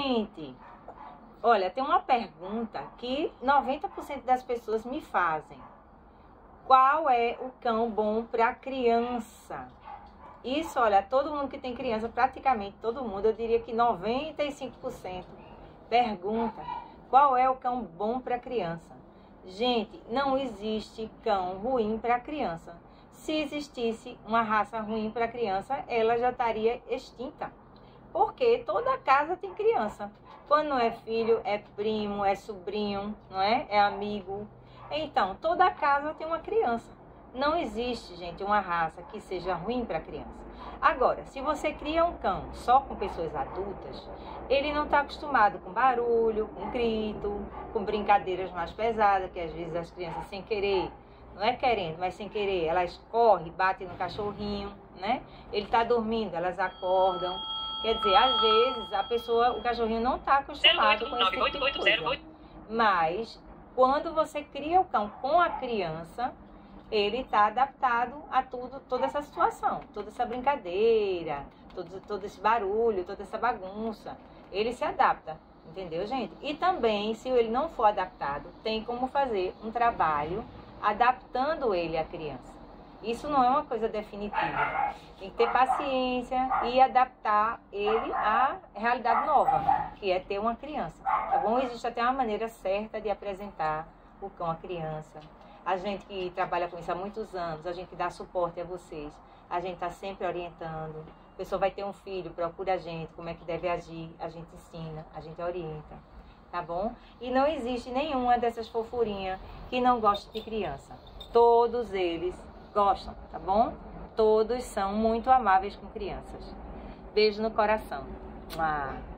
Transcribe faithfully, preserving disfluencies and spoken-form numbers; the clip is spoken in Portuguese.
Gente, olha, tem uma pergunta que noventa por cento das pessoas me fazem. Qual é o cão bom para criança? Isso, olha, todo mundo que tem criança, praticamente todo mundo, eu diria que noventa e cinco por cento pergunta qual é o cão bom para criança. Gente, não existe cão ruim para criança. Se existisse uma raça ruim para criança, ela já estaria extinta. Porque toda casa tem criança. Quando não é filho, é primo, é sobrinho, não é? É amigo. Então, toda casa tem uma criança. Não existe, gente, uma raça que seja ruim para criança. Agora, se você cria um cão só com pessoas adultas, ele não está acostumado com barulho, com grito, com brincadeiras mais pesadas, que às vezes as crianças sem querer, não é querendo, mas sem querer, elas correm, batem no cachorrinho, né? Ele está dormindo, elas acordam. Quer dizer, às vezes a pessoa, o cachorrinho não está acostumado com esse tipo de coisa. Mas quando você cria o cão com a criança, ele está adaptado a tudo, toda essa situação, toda essa brincadeira, todo, todo esse barulho, toda essa bagunça. Ele se adapta, entendeu, gente? E também, se ele não for adaptado, tem como fazer um trabalho adaptando ele à criança. Isso não é uma coisa definitiva. Tem que ter paciência e adaptar ele à realidade nova, que é ter uma criança, tá bom? Existe até uma maneira certa de apresentar o cão à criança. A gente que trabalha com isso há muitos anos, a gente que dá suporte a vocês, a gente está sempre orientando. A pessoa vai ter um filho, procura a gente, como é que deve agir, a gente ensina, a gente orienta, tá bom? E não existe nenhuma dessas fofurinhas que não goste de criança. Todos eles gostam, tá bom? Todos são muito amáveis com crianças. Beijo no coração. Mua.